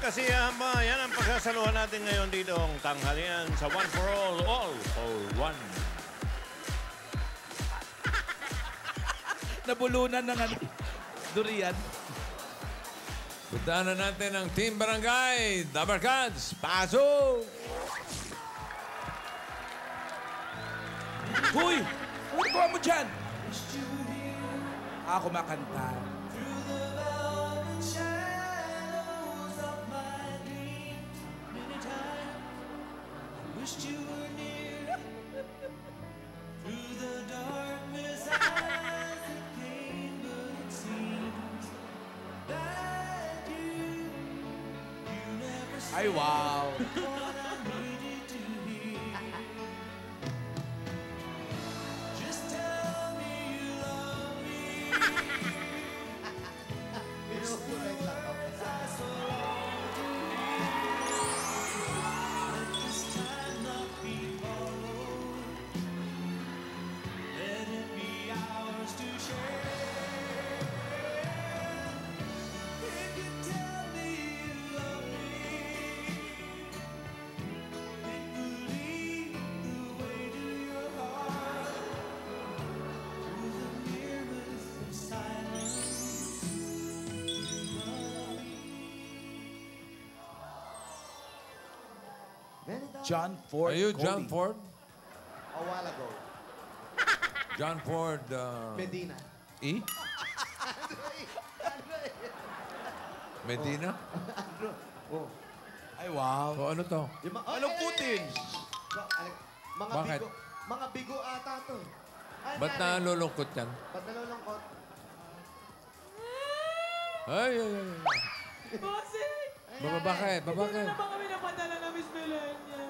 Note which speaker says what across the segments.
Speaker 1: kasiyahan ba? Yan ang pagsasaluhan natin ngayon dito ang tanghalian sa One for All for One.
Speaker 2: Nabulunan ng ano, durian.
Speaker 3: Puntahan na natin ang Team Barangay, The Barkads. Pasok!
Speaker 2: Huy! Ano gawa mo dyan? Ako makanta. Ay, wow! John Ford.
Speaker 3: Are you
Speaker 2: Cody.
Speaker 3: John Ford?
Speaker 4: A while ago.
Speaker 3: John Ford,
Speaker 4: Medina.
Speaker 3: E? Medina?
Speaker 4: Oh.
Speaker 2: Ay, wow.
Speaker 3: O ano to?
Speaker 2: Anong Putin?
Speaker 4: Mga
Speaker 3: Bakit?
Speaker 4: bigo. Mga bigo ata to. Ay,
Speaker 3: Ba't nalulungkot yan?
Speaker 4: Ba't nalulungkot?
Speaker 3: Ay, ay, ay.
Speaker 5: Bossing!
Speaker 3: Bakit?
Speaker 5: Hindi na naman kami napadala na Miss Millennial.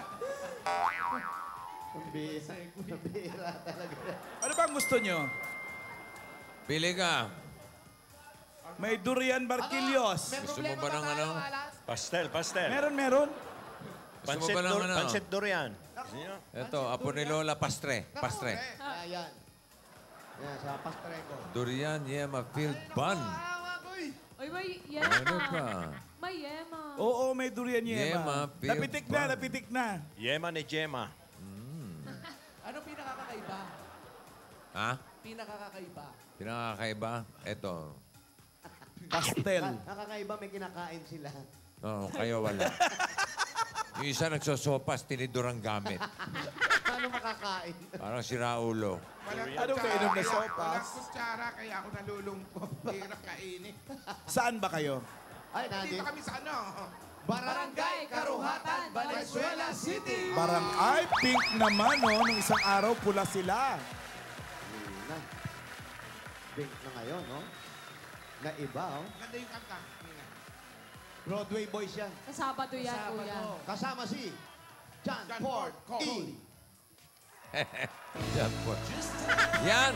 Speaker 4: Bira talaga.
Speaker 2: Ano bang gusto nyo?
Speaker 3: Pili ka.
Speaker 2: May durian barquillos.
Speaker 3: Gusto mo ba ng ano?
Speaker 1: Pastel.
Speaker 2: Meron.
Speaker 3: Gusto mo ba ng ano?
Speaker 1: Pancit durian. Sino?
Speaker 3: Ito, apo ni Lola, pastre. Pastre.
Speaker 4: Ayan. Yan, sa pastreko.
Speaker 3: Durian, yema, filled bun.
Speaker 5: Oy, may
Speaker 3: Ano
Speaker 5: yema.
Speaker 3: pa?
Speaker 5: May yema.
Speaker 2: Oo, may durian
Speaker 3: Yema,
Speaker 2: yema.
Speaker 3: filled
Speaker 2: Napitik
Speaker 3: bun.
Speaker 2: na, napitik na.
Speaker 1: Yema ni Gemma.
Speaker 6: Anong pinakakaiba?
Speaker 3: Ha?
Speaker 6: Pinakakaiba.
Speaker 3: Pinakakaiba? Ito.
Speaker 2: Pastel.
Speaker 4: Nakakaiba, may kinakain sila.
Speaker 3: Oo, kayo wala. Yung isa nagsosopas, tinidor ang gamit.
Speaker 4: Paano makakain?
Speaker 3: Parang si Raulo.
Speaker 2: Anong kainom na sopas?
Speaker 7: Walang kutsara, kaya ako nalulungkot. Hirap kainin.
Speaker 2: Saan ba kayo?
Speaker 4: Ay,
Speaker 7: Dito
Speaker 4: nandito.
Speaker 7: kami sa ano?
Speaker 6: Barangay Karuhatan, Valenzuela City.
Speaker 2: Parang ay pink naman, no? Nung isang araw, pula sila.
Speaker 4: Na. Pink na ngayon, no? Na iba, oh.
Speaker 7: Ganda yung kanta.
Speaker 4: Broadway boys yan.
Speaker 5: Sa Sabado yan, kuya.
Speaker 4: Kasama si John Ford
Speaker 7: Cody.
Speaker 4: E.
Speaker 3: Yan po. Yan!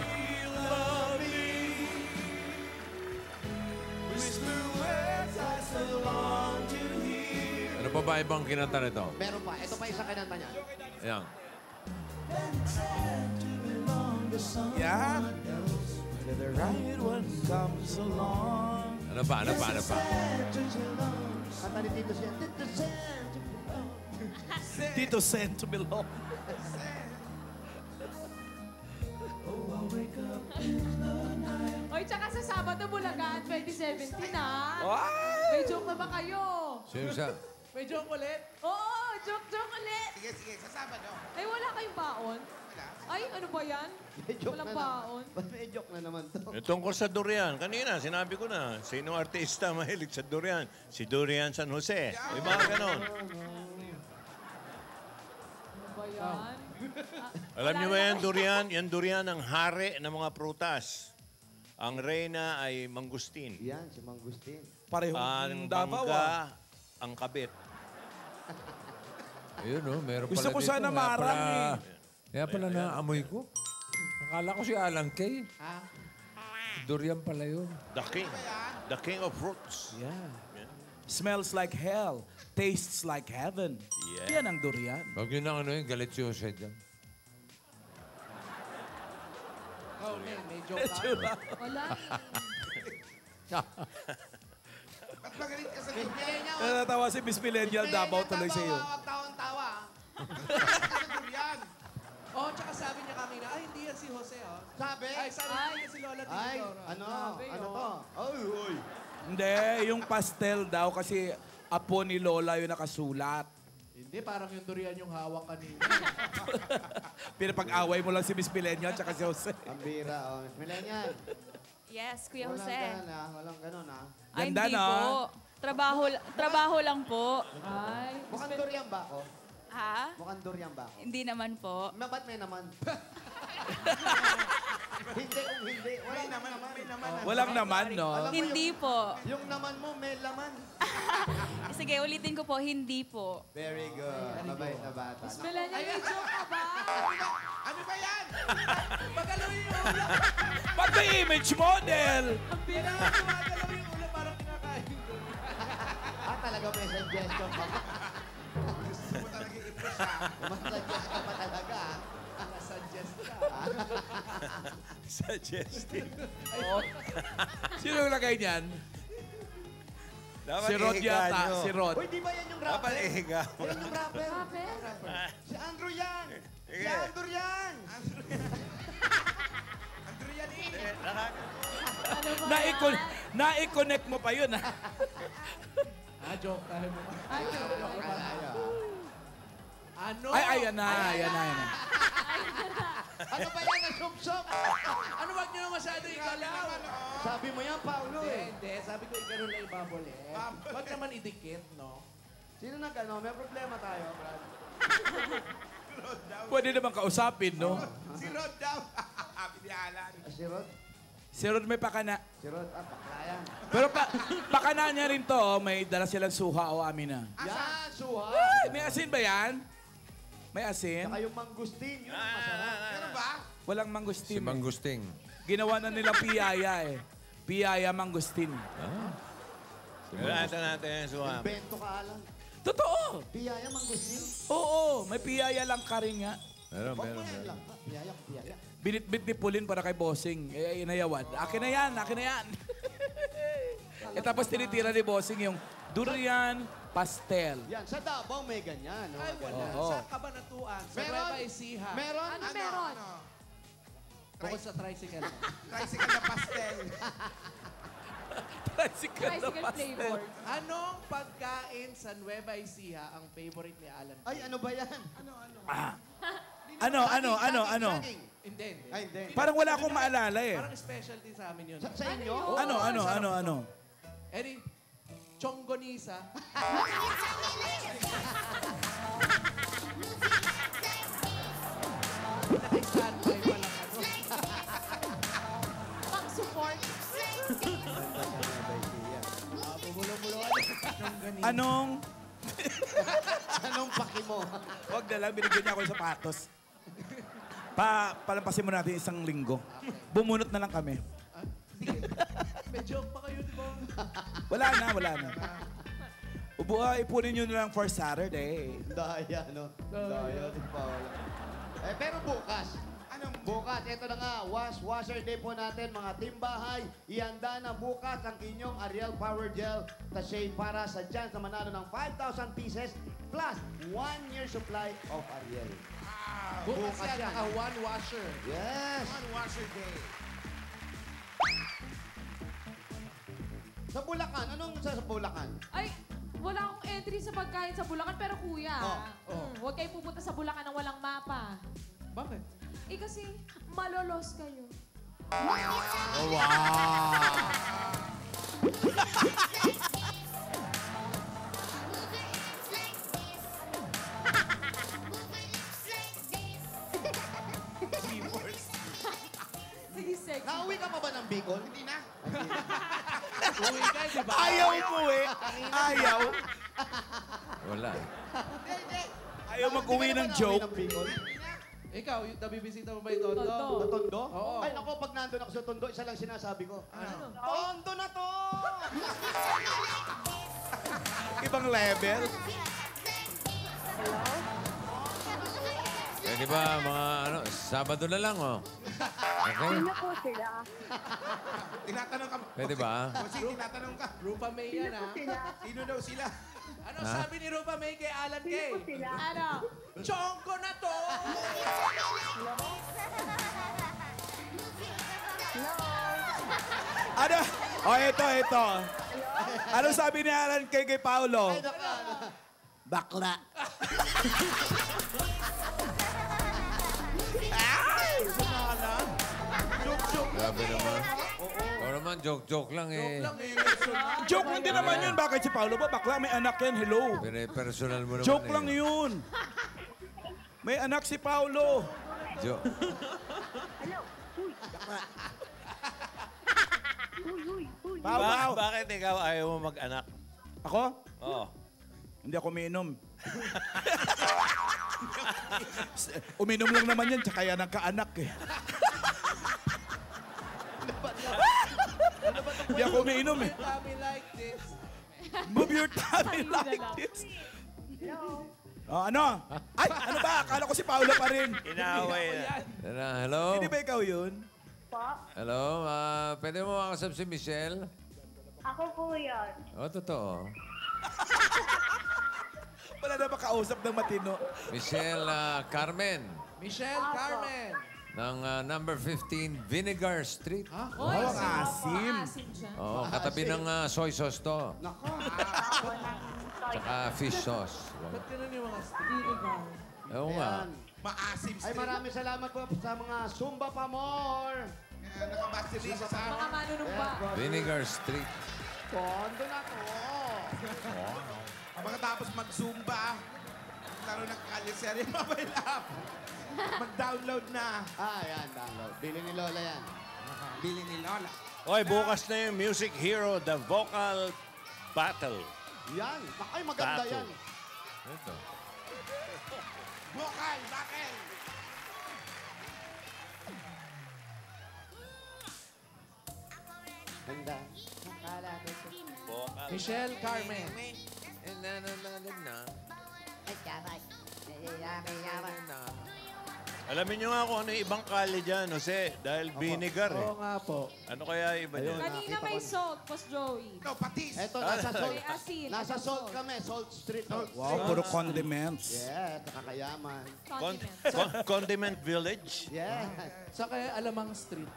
Speaker 3: Ano pa ba ibang kinanta nito?
Speaker 4: Meron pa. Ito pa isang kinanta niya.
Speaker 3: Yan.
Speaker 2: Yan. When the right one comes along.
Speaker 3: Ano pa?
Speaker 4: Kanta ni Tito siya.
Speaker 2: Tito sent to belong.
Speaker 5: Oy, tsaka sa Sabado, Bulagaan, 2017, ha?
Speaker 2: Ay!
Speaker 5: May joke na ba kayo?
Speaker 3: Sino siya?
Speaker 6: May joke ulit?
Speaker 5: Oo, joke ulit.
Speaker 7: Sige, sa Sabado.
Speaker 5: Ay, wala kayong baon?
Speaker 7: Wala.
Speaker 5: Ay, ano ba yan?
Speaker 4: May joke
Speaker 5: Walang
Speaker 4: na naman.
Speaker 5: baon.
Speaker 4: Ba't may joke na naman to?
Speaker 1: Tungkol sa durian. Kanina, sinabi ko na, sino artista mahilig sa durian? Si Durian San Jose. Di ba ganon?
Speaker 5: Ano ba yan?
Speaker 1: Alam niyo ba yan, durian? Yan durian ang hari ng mga prutas. Ang reyna ay mangustin.
Speaker 4: Yan, si Mangustin.
Speaker 2: Parehong
Speaker 1: Ang
Speaker 2: Davao, ah.
Speaker 1: bangga, ang kabit.
Speaker 3: Ayun, no? Meron
Speaker 2: Gusto
Speaker 3: pala
Speaker 2: ko
Speaker 3: dito.
Speaker 2: sana
Speaker 3: Kaya
Speaker 2: marang,
Speaker 3: pala- Kaya pala naamoy ko. Akala ko si Alan Kay. Durian pala yun.
Speaker 1: The king of fruits.
Speaker 2: Yeah. Smells like hell. Tastes like heaven.
Speaker 1: Yeah.
Speaker 2: Yan ang durian.
Speaker 3: Huwag yun ang ano yun, galit si Jose dyan.
Speaker 6: Oh, may joke ka.
Speaker 5: Wala.
Speaker 7: magalit ka sa durian.
Speaker 2: Natatawa si Miss Millennial Davao tuloy sa iyo.
Speaker 4: Huwag tawang-tawa.
Speaker 7: Magalit ka sa durian.
Speaker 6: Oh, tsaka sabi niya kanina, ay, hindi yan si Jose, oh.
Speaker 4: Sabi?
Speaker 6: Ay, sabi niya si Lola
Speaker 4: Ay,
Speaker 6: Teodoro.
Speaker 4: ano?
Speaker 5: Grabe,
Speaker 4: Ano
Speaker 5: oh.
Speaker 4: to? Ay, uy.
Speaker 2: Hindi, yung pastel daw kasi apo ni Lola yung nakasulat.
Speaker 6: Hindi, parang yung durian yung hawak kanina.
Speaker 2: Pinapag-away mo lang si Miss Millennial tsaka si Jose.
Speaker 4: Ang bira, oh. Millennial.
Speaker 8: Yes, Kuya
Speaker 4: Walang
Speaker 8: Jose.
Speaker 4: ganun, ah. Walang ganun, ah.
Speaker 8: Ay,
Speaker 2: Ganda,
Speaker 8: hindi
Speaker 2: no?
Speaker 8: po. Trabaho lang po.
Speaker 5: Ay,
Speaker 4: Mukhang durian ba ako?
Speaker 8: Ha?
Speaker 4: Mukhang durian ba ako?
Speaker 8: Hindi naman po.
Speaker 4: Ba't may naman? Hindi, hindi. Walang naman. May naman.
Speaker 2: Walang naman, no?
Speaker 4: Alam mo
Speaker 8: Hindi po.
Speaker 4: Yung naman mo, may laman.
Speaker 8: Sige, ulitin ko po, hindi po.
Speaker 4: Very good. Mabait na bata.
Speaker 5: Miss Millennial, may joke ka ba?
Speaker 7: Ano ba yan?
Speaker 6: Pagalawin yung ulo.
Speaker 2: Ba't may image model?
Speaker 6: Gumagalaw yung ulo, parang kinakain ko.
Speaker 4: Talaga may suggestion pa.
Speaker 7: Gusto mo talaga i-push ha?
Speaker 4: Mas-suggest ka pa talaga.
Speaker 6: Nasuggest ka.
Speaker 1: Suggestive.
Speaker 2: Sino yung lagay niyan?
Speaker 1: Dapat
Speaker 2: Si Rod
Speaker 1: ihiga
Speaker 2: yata,
Speaker 1: nyo.
Speaker 2: si Rod.
Speaker 4: Uy, di ba yan yung
Speaker 1: Dapat
Speaker 4: rapper?
Speaker 1: ihiga mo.
Speaker 4: Yan yung rapper.
Speaker 5: Rapper?
Speaker 4: Si Andrew yan. Si
Speaker 1: Sige.
Speaker 4: Andrew yan.
Speaker 7: Ang durian eh.
Speaker 5: Ano ba yan?
Speaker 2: Na-connect mo pa yun, ha?
Speaker 6: Joke tayo mo.
Speaker 5: Ay, joke.
Speaker 6: Ano?
Speaker 2: Ay, ayan na, ayan na.
Speaker 4: Ano ba yan? Nag-shop-shop?
Speaker 6: Ano, wag niyo masyado igalaw?
Speaker 4: Sabi mo yan, Paulo eh.
Speaker 6: Hindi. Sabi ko, ganun lang ibabolet. Wag naman idikit, no?
Speaker 4: Sino nag-ano? May problema tayo, Brad.
Speaker 2: Pwede naman kausapin, no?
Speaker 7: Si Rod daw. Pinialan.
Speaker 4: Si Rod?
Speaker 2: Si Rod may pakana.
Speaker 4: Si Rod, bakla yan.
Speaker 2: Pero pakana niya rin to, oh. May dala silang suha o amin na.
Speaker 4: Yan, suha.
Speaker 2: Ay, may asin ba yan? May asin?
Speaker 4: Saka yung mangustin, yun ang masarap.
Speaker 7: Ano ba?
Speaker 2: Walang mangustin.
Speaker 3: Mangusting.
Speaker 2: Ginawa na nilang piyaya eh. Piyaya mangustin.
Speaker 1: Ito natin, Suham.
Speaker 4: Bento ka lang.
Speaker 2: Totoo!
Speaker 4: Piyaya, mangustin.
Speaker 2: Oo, may piyaya lang ka rin nga.
Speaker 3: Meron,
Speaker 4: Huwag mo
Speaker 3: meron,
Speaker 4: yan
Speaker 3: meron.
Speaker 4: lang. Piyaya, piyaya.
Speaker 2: Binitbit ni Pulin para kay Bossing. Eh, inayawad. Akin na yan, akin na yan. eh, tapos tinitira ni Bossing yung durian pastel.
Speaker 4: Yan, sa Davao may ganyan. No?
Speaker 6: Ay, wala.
Speaker 2: Oo.
Speaker 6: Sa Kabanatuan, sa
Speaker 4: Meron?
Speaker 6: Nueva Ecija.
Speaker 4: Meron?
Speaker 5: Ano meron?
Speaker 6: Bukod sa tricycle.
Speaker 7: Tricycle na pastel.
Speaker 2: Tricycle na
Speaker 5: Tricycle
Speaker 2: pastel.
Speaker 5: flavor.
Speaker 6: Anong pagkain sa Nueva Ecija ang favorite ni Alan?
Speaker 4: Ay, ano ba yan?
Speaker 2: Ano?
Speaker 4: Saging.
Speaker 6: Hindi.
Speaker 4: Ay, hindi.
Speaker 2: Parang wala akong maalala eh.
Speaker 6: Parang specialty sa amin yun.
Speaker 4: Sa inyo?
Speaker 6: Oo,
Speaker 2: Ano?
Speaker 6: sarap. Eddie, chonggonisa. Naka-standby pa lang ano.
Speaker 5: Pang-support.
Speaker 6: Bumulo-mulo. Chonggonisa.
Speaker 2: Anong?
Speaker 4: Anong paki mo?
Speaker 2: Huwag na lang, binigyan niya ako ng sapatos. Palampasin mo natin isang linggo. Bumunot na lang kami.
Speaker 6: May joke pa kayo, di ba?
Speaker 2: Wala na. Ipunin nyo na lang for Saturday.
Speaker 4: Daya, no? Daya. si Paolo. Pero bukas. Bukas, ito na nga, washer day po natin, mga timbahay. Ihanda na bukas ang inyong Ariel Power Gel Sachet para sa chance na manalo ng 5,000 pieces plus 1 year supply of Ariel.
Speaker 6: Bukas
Speaker 4: Bukas
Speaker 6: yan,
Speaker 4: yan.
Speaker 6: naka-one washer.
Speaker 4: Yes!
Speaker 7: One washer day.
Speaker 4: Sa Bulacan, anong sa Bulacan?
Speaker 5: Ay, wala akong entry sa pagkain sa Bulacan, pero kuya,
Speaker 4: Oh.
Speaker 5: huwag kayo pupunta sa Bulacan ng walang mapa.
Speaker 6: Bakit?
Speaker 5: Eh kasi, malolos kayo. Sige, sexy.
Speaker 4: Nauwi ka pa ba ng Bicol?
Speaker 7: Hindi na.
Speaker 6: Uwi ka, di ba?
Speaker 2: Ayaw mo eh. Ayaw.
Speaker 3: Wala.
Speaker 2: Ayaw mag-uwi ng joke.
Speaker 4: Ng Bicol?
Speaker 6: Ikaw, nabibisita mo ba yung Tondo?
Speaker 5: Tondo.
Speaker 4: Sa Tondo?
Speaker 6: Oo.
Speaker 4: Ay, naku, pag nandun ako sa Tondo, isa lang sinasabi ko.
Speaker 6: Ano?
Speaker 4: Tondo na to!
Speaker 2: Ibang level.
Speaker 3: Eh, di ba, mga Sabado na lang, oh. Okay?
Speaker 9: Sino po sila?
Speaker 7: Tinatanong ka.
Speaker 3: Pwede ba?
Speaker 7: Bossing, tinatanong ka.
Speaker 6: Rupa May yan,
Speaker 9: Sino po
Speaker 6: ha?
Speaker 9: sila?
Speaker 7: Sino daw sila?
Speaker 6: Ano
Speaker 3: Ha?
Speaker 6: sabi ni Rupa May kay Alan
Speaker 9: Sino
Speaker 6: Kay?
Speaker 9: po sila?
Speaker 5: Ano?
Speaker 6: Chongko na to!
Speaker 2: Ano? Oh, ito. Ano sabi ni Alan kay Paolo? Bakla.
Speaker 3: Grabe naman. Oo naman, joke lang eh.
Speaker 2: Joke lang din naman yun. Bakit si Paolo ba? Bakla, may anak yan. Hello.
Speaker 3: Personal mo naman
Speaker 2: Joke
Speaker 3: eh.
Speaker 2: lang yun. May anak si Paolo.
Speaker 3: Joke.
Speaker 9: Hello? Uy. Uy.
Speaker 2: Pao.
Speaker 1: Bakit ikaw ayaw mo mag-anak?
Speaker 2: Ako?
Speaker 1: Oo.
Speaker 2: Hindi ako uminom. Uminom lang naman yan, tsaka yan ang kaanak eh. Hindi ako umiinom eh.
Speaker 6: Tummy like this.
Speaker 2: Move your tummy like this.
Speaker 9: Hello?
Speaker 2: Oh, ano? Ay, ano ba? Akala ko si Paolo pa rin.
Speaker 1: Inaaway na.
Speaker 3: Hello?
Speaker 2: Hindi ba ikaw yun?
Speaker 9: Po?
Speaker 3: Hello? Pwede mo makasap si Michelle?
Speaker 9: Ako po yun.
Speaker 3: Oo, totoo.
Speaker 2: Wala na ba kausap ng matino?
Speaker 3: Michelle Carmen
Speaker 6: Michelle Carmen.
Speaker 3: ng number 15 Vinegar Street.
Speaker 5: Oy,
Speaker 2: ang asim.
Speaker 5: Asim siya.
Speaker 3: Oo, katabi ng soy sauce to.
Speaker 4: Nako.
Speaker 9: Ako ng toy.
Speaker 3: Tsaka fish sauce.
Speaker 6: Ba't ganun yung mga
Speaker 3: Oo nga.
Speaker 4: Ayan.
Speaker 7: Maasim
Speaker 4: Ay,
Speaker 7: street.
Speaker 4: maraming salamat po sa mga Zumba pa more.
Speaker 7: Kaya nakabase rin siya sa
Speaker 5: Mga manunumba.
Speaker 3: Vinegar Street.
Speaker 4: Kondo na to.
Speaker 7: Pagkatapos mag-zumba, laro ng kaliseri, mobile app. Mag-download na.
Speaker 4: Yan, download. Bili ni Lola yan.
Speaker 7: Bili ni Lola.
Speaker 1: Oy, bukas na yung Music Hero, The Vocal Battle.
Speaker 4: Yan. Ay, maganda
Speaker 1: Tattoo.
Speaker 4: yan.
Speaker 3: Ito.
Speaker 7: Bukal, bakal.
Speaker 4: Ganda.
Speaker 1: Vocal.
Speaker 6: Michelle Carmen.
Speaker 1: Alamin nyo nga kung ano yung ibang kali dyan, Jose. Dahil vinegar eh.
Speaker 6: Oo nga po.
Speaker 1: Ano kaya iba dyan?
Speaker 5: Kanina may salt, Boss Joey.
Speaker 7: Ikaw, patis.
Speaker 4: Eto, nasa salt.
Speaker 5: May asin.
Speaker 4: Nasa salt kami. Salt Street.
Speaker 2: Wow, puro condiments.
Speaker 4: Yeah, nakakayaman.
Speaker 5: Condiments.
Speaker 1: Condiment Village.
Speaker 4: Yeah.
Speaker 6: Sa kaya Alamang Street.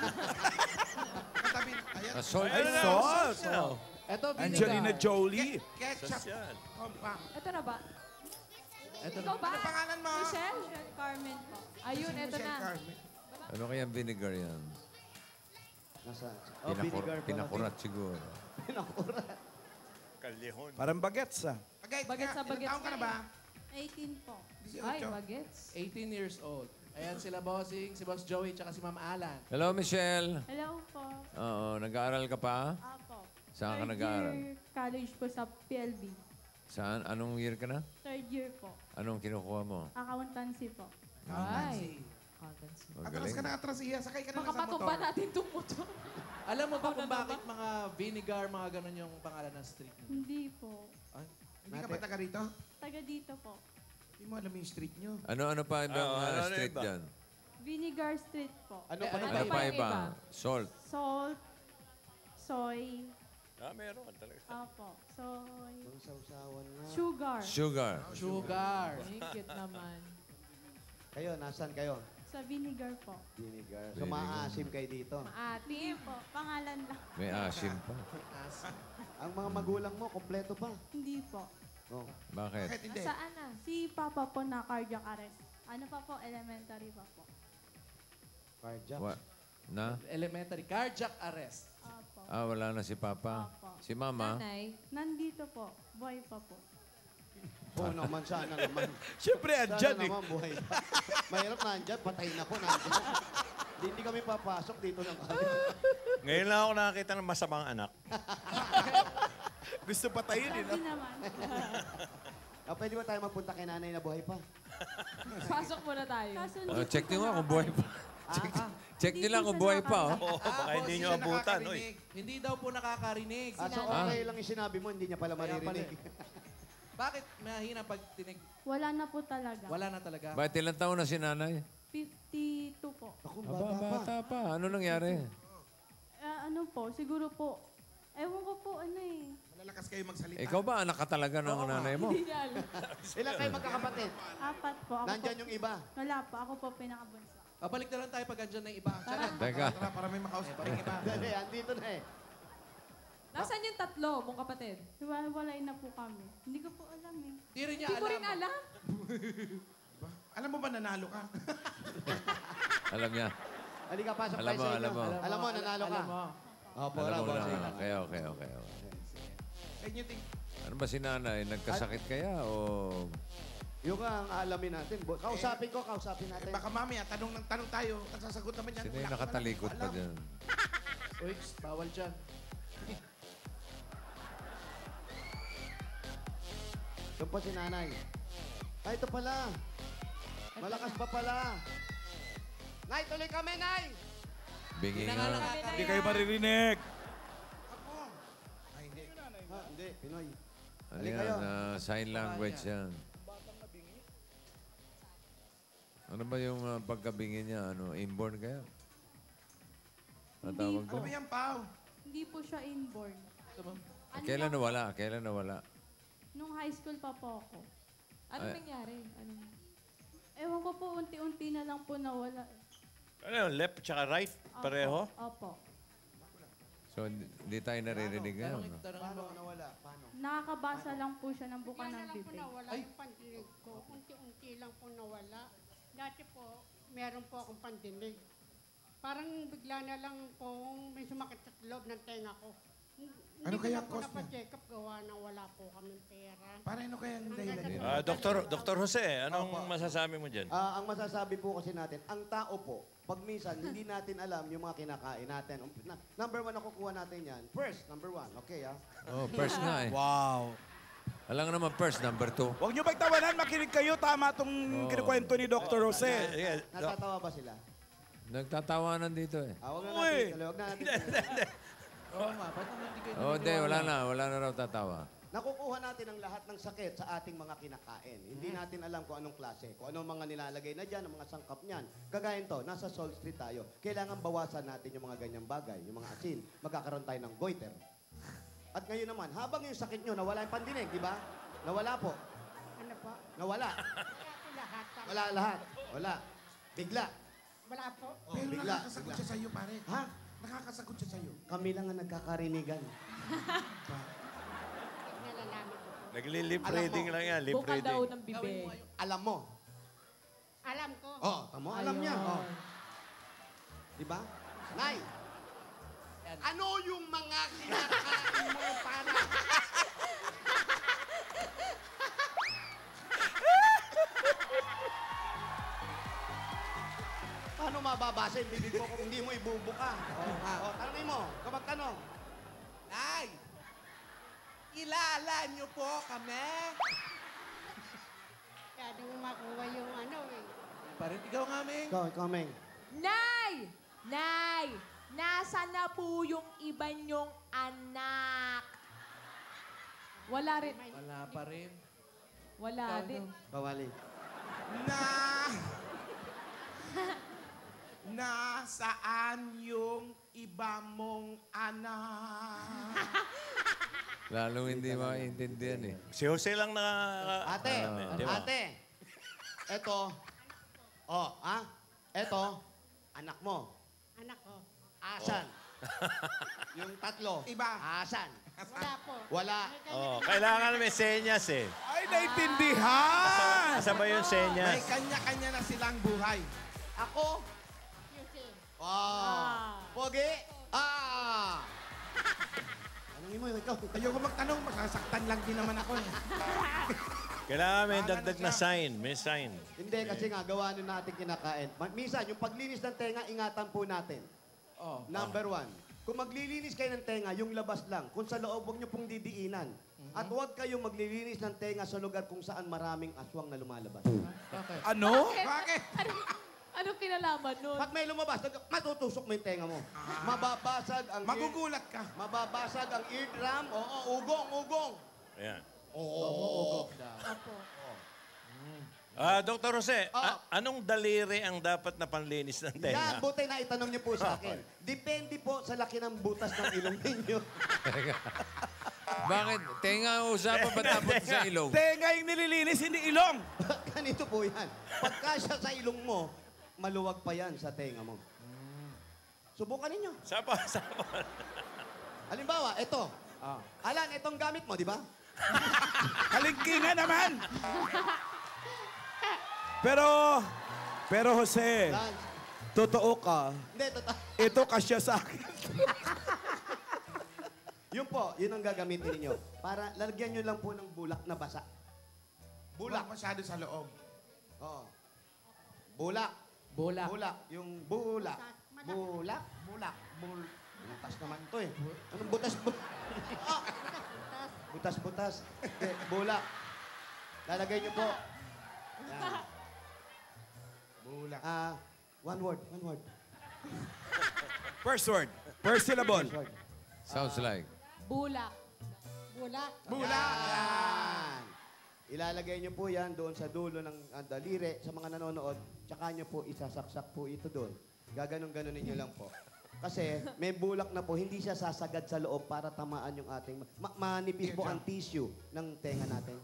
Speaker 7: Katabi. Ayan.
Speaker 3: Salt.
Speaker 2: Ay, salt.
Speaker 6: Ito,
Speaker 2: Angelina
Speaker 6: vinegar.
Speaker 2: Jolie.
Speaker 7: Ketchup.
Speaker 1: Yan.
Speaker 7: Compound.
Speaker 5: Ito na ba?
Speaker 6: Ito
Speaker 5: Ikaw ba?
Speaker 7: Ano pangalan mo?
Speaker 5: Michelle? Carmen po. Ayun, ito
Speaker 7: Michelle
Speaker 5: na.
Speaker 7: Carmen.
Speaker 3: Ano kaya vinegar yan?
Speaker 4: Nasa... vinegar pala.
Speaker 3: Pinakurat siguro.
Speaker 4: Pinakurat.
Speaker 1: Kalyahon.
Speaker 2: Parang bagets ah.
Speaker 7: Bagay,
Speaker 5: Bagets sa bagets
Speaker 7: Ilang taon ka na
Speaker 5: na
Speaker 7: ba?
Speaker 8: 18 po.
Speaker 7: 18.
Speaker 5: Ay, bagets.
Speaker 6: 18 years old. Ayan sila bossing, si Boss Joey, tsaka si Ma'am Alan.
Speaker 3: Hello, Michelle.
Speaker 8: Hello po.
Speaker 3: Oo, nag-aaral ka pa?
Speaker 8: Apo.
Speaker 3: Saan ka
Speaker 8: Third
Speaker 3: nag-aaral?
Speaker 8: year college po sa PLB.
Speaker 3: Saan? Anong year ka na?
Speaker 8: Third year po.
Speaker 3: Anong kinukuha mo?
Speaker 8: Accountancy po.
Speaker 5: Ay.
Speaker 7: Atras ka na, atras iya. Sakay ka na
Speaker 5: Baka
Speaker 7: lang sa
Speaker 5: patumba
Speaker 7: motor.
Speaker 5: natin itong motor.
Speaker 6: Alam mo ba
Speaker 5: Ako
Speaker 6: kung
Speaker 5: na
Speaker 6: bakit mga vinegar, mga ganun yung pangalan ng street?
Speaker 8: Hindi po.
Speaker 7: Hindi ka ba taga rito?
Speaker 8: Taga dito po.
Speaker 7: Hindi mo alam yung street nyo.
Speaker 3: Ano pa ibang
Speaker 1: ano
Speaker 3: street
Speaker 1: iba?
Speaker 3: dyan?
Speaker 8: Vinegar Street po.
Speaker 4: Ano
Speaker 6: Eh,
Speaker 4: pa
Speaker 6: ano
Speaker 3: Ano
Speaker 4: naman?
Speaker 3: pa
Speaker 5: yung
Speaker 3: iba?
Speaker 5: iba?
Speaker 3: Salt.
Speaker 8: Salt. Soy.
Speaker 1: Meron talaga.
Speaker 8: Apo. Soy.
Speaker 4: Ang sausawan na.
Speaker 8: Sugar.
Speaker 3: Sugar.
Speaker 6: Sugar.
Speaker 5: Ay, cute naman.
Speaker 4: Kayo, nasan kayo?
Speaker 8: Sa vinegar po.
Speaker 4: Vinegar. So,
Speaker 3: Vinegar.
Speaker 4: maasim kayo dito.
Speaker 8: Hindi po. Pangalan lang.
Speaker 3: May asim pa.
Speaker 4: Ang mga magulang mo, kompleto pa.
Speaker 8: Hindi po.
Speaker 4: Oh.
Speaker 3: Bakit?
Speaker 7: Bakit hindi?
Speaker 8: Saan na? Si Papa po na cardiac arrest. Ano pa po? Elementary pa po.
Speaker 4: Cardiac.
Speaker 3: What? Na?
Speaker 6: Elementary cardiac arrest.
Speaker 8: Apo.
Speaker 3: Wala na si Papa.
Speaker 8: Opo.
Speaker 3: Si Mama?
Speaker 5: Nanay.
Speaker 8: Nandito po. Buhay pa po.
Speaker 4: Oo naman, sana naman.
Speaker 2: Siyempre,
Speaker 4: Sana
Speaker 2: andyan eh.
Speaker 4: naman, buhay pa. Mahirap na andyan, patay na po nandyan. Hindi kami papasok dito ng kami.
Speaker 1: Ngayon lang ako nakakita ng masamang anak.
Speaker 2: Gusto patayin eh.
Speaker 8: Sabi naman.
Speaker 4: Pwede ba tayo magpunta kay nanay na buhay pa?
Speaker 5: Pasok muna tayo.
Speaker 8: Kaso
Speaker 3: Check nyo nga kung buhay pa. Check nyo lang kung buhay pa.
Speaker 1: Oo, baka hindi nyo abutan. Oy.
Speaker 6: Hindi daw po nakakarinig.
Speaker 4: So okay lang yung sinabi mo, hindi niya pala
Speaker 6: Kaya pala
Speaker 4: maririnig.
Speaker 6: Bakit mahina pag tinig?
Speaker 8: Wala na po talaga.
Speaker 6: Wala na talaga.
Speaker 3: Bakit ilang taon na si nanay?
Speaker 8: 52 po.
Speaker 4: Ako,
Speaker 3: Aba,
Speaker 4: bata pa.
Speaker 3: bata pa. Ano nangyari?
Speaker 8: Ano po, siguro po, ewan ko po ano eh.
Speaker 7: Malalakas kayo magsalita.
Speaker 3: Ikaw ba anak ka talaga ng nanay mo?
Speaker 5: Hindi niya alam.
Speaker 4: Ilan kayo magkakapatid?
Speaker 8: 4 po. Ako
Speaker 4: Nandyan
Speaker 8: po,
Speaker 4: yung iba.
Speaker 8: Wala po, ako po pinakabunso.
Speaker 6: Balik na lang tayo pag andyan na yung iba. Tara.
Speaker 3: Teka.
Speaker 7: Tara, para may makausap pa rin iba.
Speaker 4: Dali, andito na eh.
Speaker 5: Nasaan yung tatlo mong kapatid?
Speaker 8: Hiwalay na po kami. Hindi ko po alam eh.
Speaker 6: Di rin niya
Speaker 5: Hindi mo
Speaker 6: alam.
Speaker 5: rin alam.
Speaker 7: Alam mo ba nanalo ka?
Speaker 3: Alam niya.
Speaker 4: Halika, pasok
Speaker 3: Alam
Speaker 4: tayo
Speaker 3: mo,
Speaker 4: sa inyo.
Speaker 3: alam mo.
Speaker 4: Alam mo, nanalo ka.
Speaker 6: Alam mo.
Speaker 4: Opo,
Speaker 3: Alam mo
Speaker 4: bossing.
Speaker 3: na. Okay.
Speaker 7: Can you think?
Speaker 3: Ano ba si nanay? Nagkasakit kaya o...
Speaker 4: Yung ang aalamin natin. Kausapin natin.
Speaker 7: Baka mamaya, tanong ng tanong tayo. Ang sasagot naman yan.
Speaker 3: Sino
Speaker 7: wala
Speaker 3: yung
Speaker 7: ka
Speaker 3: nakatalikod
Speaker 7: naman
Speaker 3: pa
Speaker 7: alam.
Speaker 3: dyan?
Speaker 6: Uy, bawal dyan.
Speaker 4: Ito po si nanay. Ay, ito pala. Malakas pa pala. Nay, tuloy kami, Nay!
Speaker 3: Bingi
Speaker 6: Hindi na nga
Speaker 3: nga.
Speaker 6: nakakarinig.
Speaker 2: Hindi kayo maririnig.
Speaker 7: Ako. Ay, hindi.
Speaker 4: Ha, hindi, Pinoy.
Speaker 3: Ano
Speaker 4: Halika
Speaker 3: yan?
Speaker 4: kayo.
Speaker 3: Sign language yan. Ano ba yung pagkabingi niya? Ano, inborn kaya? Ang tawag
Speaker 8: Hindi
Speaker 3: doon?
Speaker 7: Ano yan, Pao?
Speaker 8: Hindi po siya inborn. Ano
Speaker 3: Kailan
Speaker 8: lang-
Speaker 3: nawala? Kailan nawala?
Speaker 8: Nung high school pa po ako.
Speaker 5: Anong
Speaker 3: Ay.
Speaker 5: nangyari? Anong...
Speaker 8: Ewan ko po, unti-unti na lang po nawala.
Speaker 1: Ano yun, left tsaka right? Pareho?
Speaker 8: Opo.
Speaker 3: So, hindi tayo naririnig ngayon. no?
Speaker 4: Paano nawala? Paano?
Speaker 8: Nakakabasa lang po siya ng buka ng bibig.
Speaker 10: Nawala yung pandinig ko. Unti-unti lang po nawala. Dati po, meron po akong pandinig. Parang bigla na lang pong may sumakit sa loob ng tenga ko.
Speaker 7: Ano
Speaker 10: Hindi
Speaker 7: kaya
Speaker 10: ko na po
Speaker 7: cause niya?
Speaker 10: napacheck up gawa na wala po kaming pera.
Speaker 7: Para ano kaya ang dahilan niya?
Speaker 1: Dr. Jose, anong masasabi mo dyan?
Speaker 4: Ang masasabi po kasi natin, ang tao po, pag minsan hindi natin alam yung mga kinakain natin. Number 1 na kukuha natin yan. First, number 1. Okay, ah.
Speaker 3: Oh, first nga eh.
Speaker 2: Wow.
Speaker 3: Alam nga naman first, number 2.
Speaker 2: Huwag niyo pagtawanan, makinig kayo. Tama itong kinukwento ni Dr. Jose.
Speaker 1: Sige,
Speaker 4: Natatawa ba sila?
Speaker 3: Nagtatawanan dito eh.
Speaker 4: Huwag na
Speaker 2: Uy!
Speaker 4: natin ituloy. Huwag na natin ituloy.
Speaker 6: Oo nga, ba't naman hindi kayo
Speaker 3: Oh, hindi. Wala na. Wala na raw tatawa.
Speaker 4: Nakukuha natin ang lahat ng sakit sa ating mga kinakain. Hindi natin alam kung anong klase, kung anong mga nilalagay na dyan, ang mga sangkap niyan. Kagaya nito, nasa Salt Street tayo. Kailangan bawasan natin yung mga ganyang bagay, yung mga asin. Magkakaroon tayo ng goiter. At ngayon naman, habang yung sakit nyo, nawala yung pandinig, di ba? Nawala po.
Speaker 10: Ano po?
Speaker 4: Nawala.
Speaker 10: Kaya po lahat.
Speaker 4: Wala lahat. Wala. Bigla.
Speaker 10: Wala po.
Speaker 7: Pero
Speaker 4: bigla,
Speaker 7: nakakasagot
Speaker 4: bigla.
Speaker 7: siya sa'yo, pare.
Speaker 4: Ha?
Speaker 7: Nakakasagot siya sa'yo.
Speaker 4: Kami lang ang nagkakarinigan.
Speaker 10: Nalalaman ko po.
Speaker 1: Nagli-lip
Speaker 4: Alam mo,
Speaker 1: reading lang yan, lip
Speaker 5: Buka daw
Speaker 1: reading.
Speaker 5: ng bibig.
Speaker 4: Alam mo.
Speaker 10: Alam ko.
Speaker 4: Oh, tamo, alam niya. Oh. Di ba? Nay, ano yung mga kinakain mo para... Paano mababasa yung bibig mo kung hindi mo ibubuka? Tanongin mo. Kapag tanong.
Speaker 6: Nay! Kilala niyo po kami?
Speaker 10: Kaya nung makuha yung ano eh.
Speaker 6: Parang ikaw nga, Ming.
Speaker 4: Ikaw, Meng.
Speaker 5: Nay! Nay! Nasaan na po yung iba niyong anak? Wala rin.
Speaker 6: Wala pa rin.
Speaker 5: Wala
Speaker 6: Ikaw,
Speaker 5: din.
Speaker 6: no?
Speaker 4: Bawali.
Speaker 7: Nasaan yung iba mong anak?
Speaker 3: Lalong hindi maintindihan eh.
Speaker 1: Si Jose lang na...
Speaker 4: Ate,
Speaker 1: di ba?
Speaker 4: ate. Eto. Eto, anak mo.
Speaker 10: Anak ko.
Speaker 4: Asan? Yung tatlo.
Speaker 7: Iba.
Speaker 4: Asan?
Speaker 10: Wala po.
Speaker 4: Wala.
Speaker 1: Oh, kailangan may senyas eh.
Speaker 2: Ay, naintindihan!
Speaker 1: Asa ba yung senyas?
Speaker 7: May kanya-kanya na silang buhay.
Speaker 4: Ako?
Speaker 10: Yusi.
Speaker 4: Pogi? Anong mo, ikaw?
Speaker 7: Ayoko magtanong, masasaktan lang din naman ako.
Speaker 1: Kailangan may dagdag na sign. May sign.
Speaker 4: Hindi, kasi nga, gawa nun natin kinakain. Minsan, yung paglinis ng tenga, ingatan po natin.
Speaker 6: Oh.
Speaker 4: Number 1. Kung maglilinis kayo ng tenga, yung labas lang. Kung sa loob, huwag nyo pong didiinan. At huwag kayong maglilinis ng tenga sa lugar kung saan maraming aswang na lumalabas.
Speaker 2: Ano?
Speaker 7: Bakit?
Speaker 5: Anong kinalaman nun?
Speaker 4: Pag may lumabas, matutusok mo yung tenga mo. Mababasag ang
Speaker 7: Magugulat ka.
Speaker 4: mababasag ang eardrum. Oo, ugong.
Speaker 1: Ayan.
Speaker 4: Oo.
Speaker 10: Opo.
Speaker 1: Dr. Jose, anong daliri ang dapat na panlinis ng
Speaker 4: Yan,
Speaker 1: tenga?
Speaker 4: buti na itanong niyo po sa akin. Depende po sa laki ng butas ng ilong ninyo.
Speaker 3: Bakit? Tenga ang usapan ba tapos sa ilong?
Speaker 2: Tenga yung nililinis, hindi ilong.
Speaker 4: Ganito po yan. Pagkasya sa ilong mo, maluwag pa yan sa tenga mo. Subukan ninyo.
Speaker 1: Sapa.
Speaker 4: Halimbawa, ito. Alan, itong gamit mo, di ba?
Speaker 2: Kalingkingan naman. Pero Jose,
Speaker 4: Lan.
Speaker 2: totoo ka.
Speaker 4: Hindi, totoo.
Speaker 2: Ito kasya sa akin.
Speaker 4: Yun po, yun ang gagamitin ninyo. Para lalagyan nyo lang po ng bulak na basa.
Speaker 7: Bulak
Speaker 4: Bulak.
Speaker 7: masyado sa loob.
Speaker 4: Oo. Bulak.
Speaker 6: Bulak.
Speaker 4: Bulak. Yung bulak. Bulak. Bulak. Butas naman to eh. Anong butas? Butas-butas. Bulak. Lalagay nyo po. Yan.
Speaker 7: Bulak.
Speaker 4: One word.
Speaker 2: First word. First syllable.
Speaker 4: First word.
Speaker 3: Sounds like.
Speaker 5: Bulak.
Speaker 10: Bulak.
Speaker 7: Bulak!
Speaker 4: Yan. Ilalagay nyo po yan doon sa dulo ng daliri sa mga nanonood. Tsaka nyo po isasaksak po ito doon. Gaganon-ganon ninyo lang po. Kasi may bulak na po, hindi siya sasagad sa loob para tamaan yung ating... manipis po ang tissue ng tenga natin.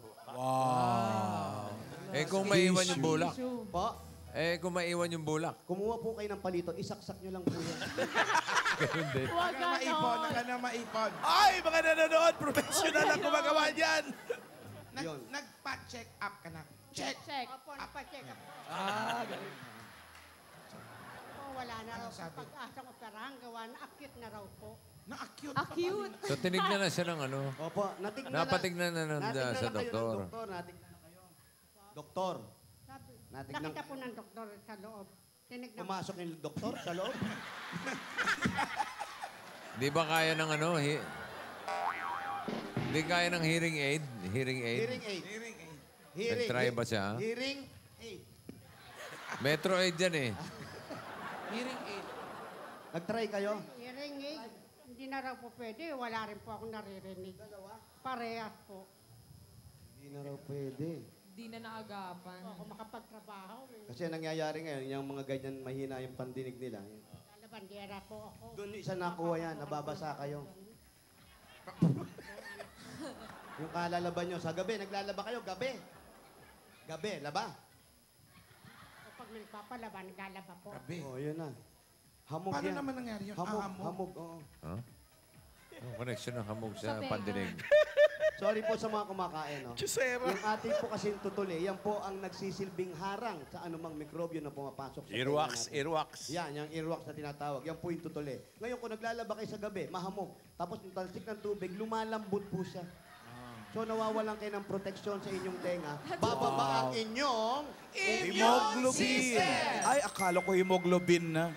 Speaker 3: Eh kung maiwan yung bulak.
Speaker 4: Po,
Speaker 3: Kung maiwan yung bulak.
Speaker 4: kumuha po kayo ng palito, isaksak nyo lang po yan.
Speaker 5: Huwag
Speaker 7: Hanggang maipon, hanggang na maipon.
Speaker 2: Ay, mga nanonood, professional ang gumagawa niyan.
Speaker 4: Yun.
Speaker 7: Nagpa-check up ka na. Check.
Speaker 5: Check.
Speaker 10: Opo, napacheck up. Wala na raw. Pag-asang operahan, gawa na acute na raw po.
Speaker 7: Na-acute.
Speaker 5: Cute.
Speaker 3: So tinignan na siya ng ano.
Speaker 4: Opo, natignan
Speaker 3: Napatignan na ng
Speaker 4: natignan
Speaker 3: sa
Speaker 4: na kayo ng
Speaker 3: doktor.
Speaker 4: doktor. Natignan na kayo. Doktor,
Speaker 10: Sabi,
Speaker 4: Natignan-
Speaker 10: nakita po ng doktor sa loob. Tinignan po.
Speaker 4: pumasok yung doktor sa loob.
Speaker 3: Di ba kaya ng ano? Di kaya ng hearing aid? Hearing aid?
Speaker 4: Hearing aid.
Speaker 7: Hearing aid.
Speaker 3: Nag-try ba siya?
Speaker 4: Hearing aid.
Speaker 3: Metro aid yan eh.
Speaker 6: Hearing aid.
Speaker 4: Nag-try kayo?
Speaker 10: Hearing aid. Hindi na raw po pwede. Wala rin po akong naririnig. Parehas po.
Speaker 4: Hindi na raw pwede.
Speaker 5: Di na naagapan.
Speaker 10: Ako makapagtrabaho.
Speaker 4: Kasi ang nangyayari ngayon, yung mga ganyan mahina yung pandinig nila.
Speaker 10: Labandera po ako.
Speaker 4: Doon isa nakuha yan, nababasa kayo. Yung kalalaban nyo, sa gabi, naglalaba kayo, gabi. Gabi, laba.
Speaker 10: O pag nagpapalaba, naglalaba po.
Speaker 7: Grabe.
Speaker 4: Oo, yun na. Hamog
Speaker 7: Paano
Speaker 4: yan.
Speaker 7: naman nangyari yun?
Speaker 4: Hamog,
Speaker 7: Hamog.
Speaker 4: hamog, oo.
Speaker 3: Ha? Ang connection ng hamog sa
Speaker 5: Sa tenga.
Speaker 3: pandinig.
Speaker 4: Sorry po sa mga kumakain, no?
Speaker 2: Chusera.
Speaker 4: Yung ating po kasing tutuli, yan po ang nagsisilbing harang sa anumang mikrobyo na pumapasok sa
Speaker 1: Earwax,
Speaker 4: tenga natin.
Speaker 1: earwax.
Speaker 4: Yan, yung earwax na tinatawag. Yan po yung tutuli. Ngayon, kung naglalaba kayo sa gabi, mahamog. Tapos yung talsik ng tubig, lumalambot po siya. So nawawalan kayo ng proteksyon sa inyong tenga. Bababa ang inyong
Speaker 2: Hemoglobin. Ay, akala ko hemoglobin na.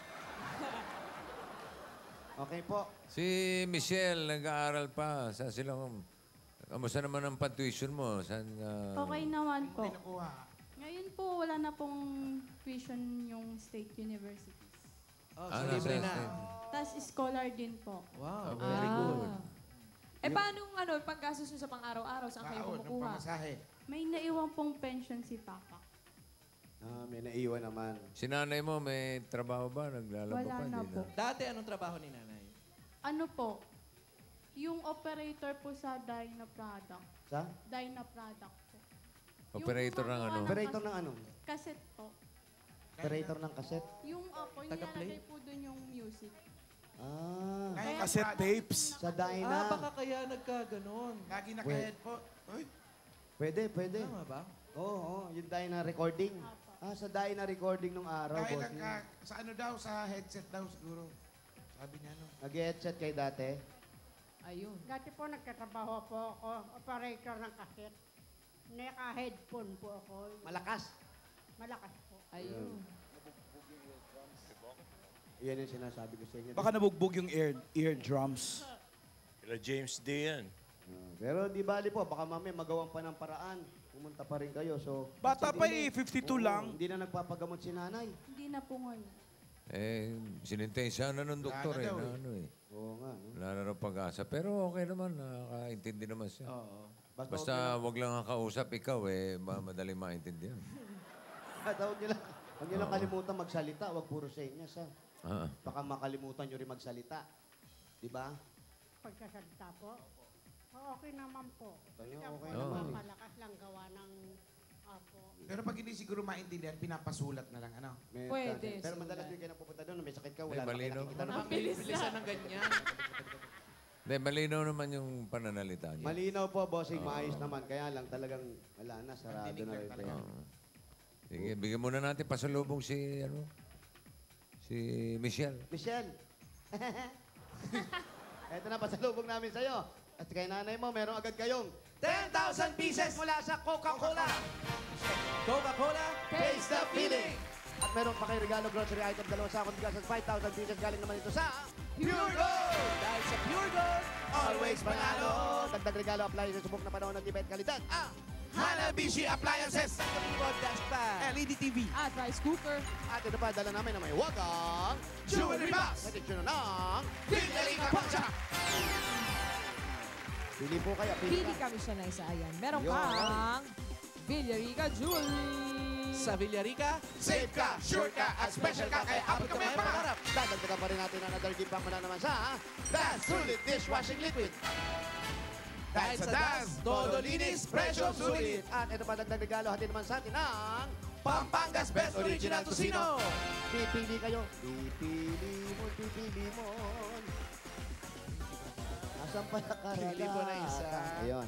Speaker 4: Okay po.
Speaker 3: Si Michelle, nag-aaral pa. Saan silang... Kamusta naman ang pan-tuition mo? Saan,
Speaker 8: Okay naman po.
Speaker 7: Kinukuha.
Speaker 8: Ngayon po, wala na pong tuition yung state universities.
Speaker 6: Oh, so
Speaker 3: Ah,
Speaker 6: libre
Speaker 3: nasa-
Speaker 6: na.
Speaker 8: Tapos scholar din po.
Speaker 6: Wow, very good.
Speaker 5: Paano paggastos nyo sa pang-araw-araw? Saan kayo
Speaker 7: Kaon, ng
Speaker 5: kumukuha?
Speaker 7: pamasahe.
Speaker 8: May naiwan pong pension si Papa.
Speaker 4: May naiwan naman.
Speaker 3: Si nanay mo, may trabaho ba? Naglalaba
Speaker 8: Wala
Speaker 3: pa?
Speaker 8: na
Speaker 3: Di
Speaker 8: po.
Speaker 6: Dati, anong trabaho ni nanay?
Speaker 8: Ano po? Yung operator po sa Dyna Product.
Speaker 4: Sa?
Speaker 8: Dyna Product po.
Speaker 3: Operator ng ano?
Speaker 4: Operator ng ano?
Speaker 8: Cassette po.
Speaker 4: Operator ng cassette?
Speaker 8: Yung yung
Speaker 6: Taga-play?
Speaker 8: nilalagay po dun yung music.
Speaker 4: Ah.
Speaker 7: Kaya
Speaker 2: Cassette tapes.
Speaker 4: Sa Dyna.
Speaker 6: baka kaya nagkaganon.
Speaker 7: Lagi naka-headphone. Uy,
Speaker 4: Pwede, pwede.
Speaker 6: Tama ba?
Speaker 4: Oo, yung Dyna recording. Sa Dyna recording nung araw, boss.
Speaker 7: kailan ka, sa ano daw, sa headset daw siguro. Sabi niya, no?
Speaker 4: Nag-headset kayo dati?
Speaker 5: Ayun.
Speaker 10: Dati po nagkatrabaho po ako, operator ng kaset. Naka-headphone po ako.
Speaker 4: Malakas.
Speaker 10: Malakas po.
Speaker 5: Ayun.
Speaker 4: Yan yung sinasabi ko sa inyo.
Speaker 2: Baka nabugbog yung eardrums.
Speaker 1: Kila James D. yan.
Speaker 4: Pero di bali po, baka mamaya magawan pa ng paraan. Pumunta pa rin kayo. So,
Speaker 2: Bata
Speaker 4: basta
Speaker 2: pa
Speaker 4: di-
Speaker 2: 52
Speaker 4: Oo,
Speaker 2: lang.
Speaker 4: Hindi na nagpapagamot si nanay.
Speaker 8: Hindi na po ngayon.
Speaker 3: Sinintensya na ng doktor
Speaker 7: Wala na
Speaker 3: eh.
Speaker 7: daw
Speaker 3: Na,
Speaker 7: eh.
Speaker 3: ano eh.
Speaker 4: Oo nga. No?
Speaker 3: Wala na raw pag-asa. Pero okay naman, nakakaintindi naman siya.
Speaker 6: Oo.
Speaker 3: Basta wag lang ang kausap ikaw eh, madaling maintindihan.
Speaker 4: Huwag niyo lang kalimutan magsalita. Huwag puro senyas, ha?
Speaker 1: Ah.
Speaker 4: Baka makalimutan niyo rin magsalita. Di ba?
Speaker 10: Pagkasalita po. Okay naman po.
Speaker 4: Tayo,
Speaker 10: Siya
Speaker 4: okay
Speaker 10: po,
Speaker 1: naman.
Speaker 10: napapalakas lang gawa ng apo.
Speaker 7: Pero pag hindi siguro maintindihan, pinapasulat na lang, ano?
Speaker 5: Pwede,
Speaker 4: Pero madalas
Speaker 5: sulat.
Speaker 4: din kayo napupunta doon. May sakit ka, wala na kayo
Speaker 3: malinaw.
Speaker 4: nakikita
Speaker 6: Ano
Speaker 4: naman.
Speaker 6: bang bilisan ng ganyan?
Speaker 3: Hindi, malinaw naman yung pananalita niya.
Speaker 4: Malinaw po, bossing. Maayos naman. Kaya lang talagang wala na. Sarado
Speaker 7: Dinig
Speaker 4: na
Speaker 7: lang
Speaker 4: rin.
Speaker 7: talaga.
Speaker 3: Sige, bigyan muna natin pasalubong si Michelle.
Speaker 4: Michelle. Ito na, pasalubong namin sa'yo. At kay nanay mo, meron agad kayong
Speaker 6: 10,000 pieces
Speaker 4: mula sa Coca-Cola.
Speaker 6: Coca-Cola,
Speaker 4: Taste the feeling! At meron pa kayo regalo grocery item, dalawang sakong bigas at 5,000 pieces galing naman ito sa Pure Gold!
Speaker 6: Dahil sa Pure Gold,
Speaker 4: Always panalo! Dagdag regalo, apply sa subok na panahon ng tibet kalidad.
Speaker 7: Hanabishi Appliances!
Speaker 6: sa Kalimutan Dashpad.
Speaker 7: LED TV!
Speaker 5: At rice cooker.
Speaker 4: At ito pa, dala namin na may wagang
Speaker 7: Jewelry Box!
Speaker 4: edisyon na ng
Speaker 7: Villarica Pacha!
Speaker 4: Pili po kayo, pili
Speaker 5: Pili
Speaker 4: ka.
Speaker 5: kami siya na isa. Ayan. Meron
Speaker 4: Yun.
Speaker 5: pang Villarica Jewelry.
Speaker 6: Sa Villarica,
Speaker 7: Safe ka, sure ka, at special ka, kaya abot ka may pangarap!
Speaker 4: Dadagdagan pa rin natin another gift pack mula naman sa Das Sulit Dishwashing Liquid.
Speaker 7: Dahil sa DAS, todo linis, presyo sulit!
Speaker 4: At ito pa, dagdag regalo, hatid naman sa atin ang
Speaker 7: Pampangas Best Original Tocino!
Speaker 4: pipili kayo. Pipili mo. Nasaan pa nakarala?
Speaker 6: Pili mo na isa.
Speaker 4: Ayun.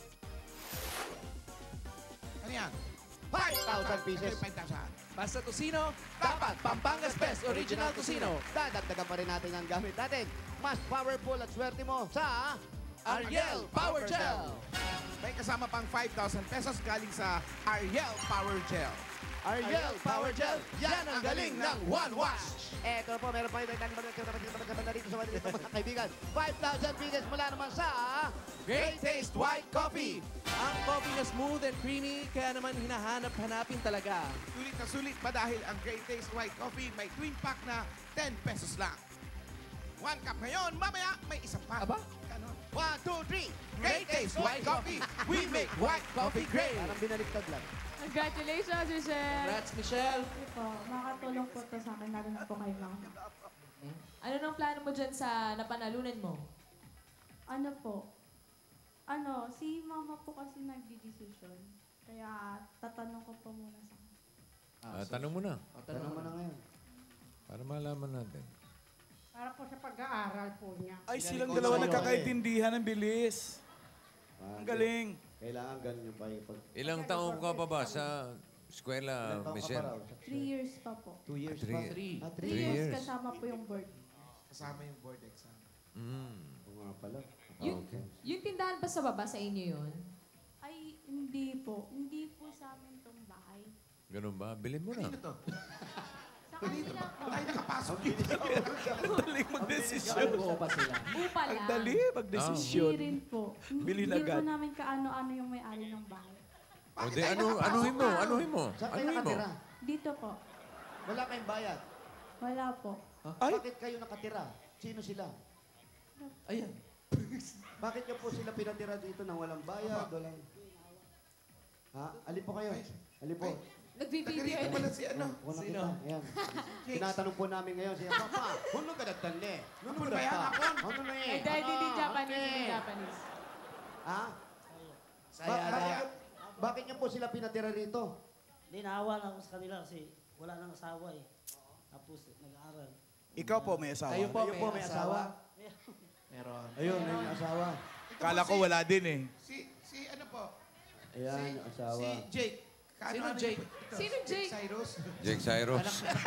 Speaker 7: Ano yan?
Speaker 4: 5,000 pieces.
Speaker 7: 5,000.
Speaker 6: basta Tocino, dapat Pampangas Best Original Tocino.
Speaker 4: Dadagdagan pa rin natin ang gamit natin. Mas powerful at swerte mo sa
Speaker 6: Ariel Power Gel.
Speaker 7: May kasama pang 5,000 pesos galing sa Ariel Power Gel.
Speaker 4: Ariel Power Gel.
Speaker 7: Yan ang galing ng One Wash!
Speaker 4: Eto po, meron pa yung dito sa mga kaibigan. 5,000 pieces mula naman sa
Speaker 7: Great Taste White Coffee!
Speaker 6: Ang coffee na smooth and creamy, kaya naman hinahanap-hanapin talaga.
Speaker 7: Sulit na sulit pa dahil ang Great Taste White Coffee may twin pack na 10 pesos lang. 1 cup ngayon, mamaya may isa pa.
Speaker 6: Aba?
Speaker 7: Ganon.
Speaker 4: 1, 2, 3.
Speaker 7: Great Taste White Coffee! We make white coffee great!
Speaker 4: Parang binaliktad lang.
Speaker 5: Congratulations, Michelle.
Speaker 6: Congrats, Michelle.
Speaker 8: Sige po, makatulong po to sa akin, lalo na po kay ma'am.
Speaker 5: Ano nang plano mo dyan sa napanalunan mo?
Speaker 8: Ano po? Si mama po kasi nagdi-decision. Kaya tatanong ko po muna sa kanya.
Speaker 3: Tanong mo na,
Speaker 4: Tanong mo na ngayon.
Speaker 3: para malaman natin.
Speaker 10: Para po sa pag-aaral po niya.
Speaker 2: Ay, silang dalawa nagkakaintindihan ng bilis. Ang galing.
Speaker 4: Kailangan ganyan pa yung pag...
Speaker 3: Ilang taong ka pa ba sa eskwela,
Speaker 4: Ilang taon ka pa
Speaker 3: Michelle?
Speaker 4: raw?
Speaker 8: 3 years pa po.
Speaker 4: 2 years
Speaker 3: Three.
Speaker 4: pa?
Speaker 6: Three.
Speaker 4: 3
Speaker 8: 3
Speaker 3: Three
Speaker 8: years
Speaker 3: years.
Speaker 8: kasama po yung board.
Speaker 7: Kasama yung board exam.
Speaker 4: Oo nga pala.
Speaker 5: Yung, yung tindahan ba sa baba sa inyo yun?
Speaker 8: Ay, hindi po. Hindi po sa amin tong bahay.
Speaker 3: Ganun ba? Bilhin mo na.
Speaker 7: Kanino to?
Speaker 8: Sa kanila po.
Speaker 7: Ay, nakapasok dito.
Speaker 2: Ang daling magdesisyon.
Speaker 6: Buo pa sila.
Speaker 5: Upa
Speaker 2: Ang
Speaker 5: lang.
Speaker 2: dali
Speaker 8: Hindi
Speaker 2: magdesisyon.
Speaker 8: rin po.
Speaker 2: Bilhin
Speaker 8: Hindi po
Speaker 2: agad.
Speaker 8: namin kaano-ano yung may-ari ng bahay.
Speaker 3: O di, anuhin mo, anuhin mo.
Speaker 4: Saan kayo
Speaker 3: Anuhin mo.
Speaker 4: nakatira?
Speaker 8: Dito po.
Speaker 4: Wala kayong bayad.
Speaker 8: Wala po.
Speaker 2: Ay.
Speaker 4: Bakit kayo nakatira? Sino sila?
Speaker 6: Ayan.
Speaker 4: Bakit niyo po sila pinatira dito nang walang bayad? Walang... Ha? Alin po kayo? Alin po?
Speaker 5: Nag-video
Speaker 7: Taga-rito pala si ano.
Speaker 4: Kuna
Speaker 6: Sino?
Speaker 4: kita. Ayan. Tinatanong po namin ngayon siya, Papa, huno ka nagtande. Huno
Speaker 7: Apon
Speaker 4: ka
Speaker 7: ba yan? Apon?
Speaker 4: Huno na
Speaker 5: Ay, dahil hindi Japanese,
Speaker 4: okay.
Speaker 5: hindi Japanese.
Speaker 4: Ha?
Speaker 6: Sayada.
Speaker 4: Bakit niyo po sila pinatira rito?
Speaker 11: Hindi, naawa lang ako sa kanila kasi wala nang asawa eh. Tapos nag-aaral.
Speaker 2: Ikaw po may asawa.
Speaker 6: Kayo po,
Speaker 4: Kayo po may asawa?
Speaker 6: Meron.
Speaker 4: Ayun, may asawa.
Speaker 2: Kala ko wala din eh.
Speaker 7: Si ano po?
Speaker 4: Ayan, asawa.
Speaker 7: Si Jake.
Speaker 6: Sino Jake?
Speaker 7: Ito,
Speaker 5: Sino Jake?
Speaker 7: Cyrus.
Speaker 3: Jake Cyrus.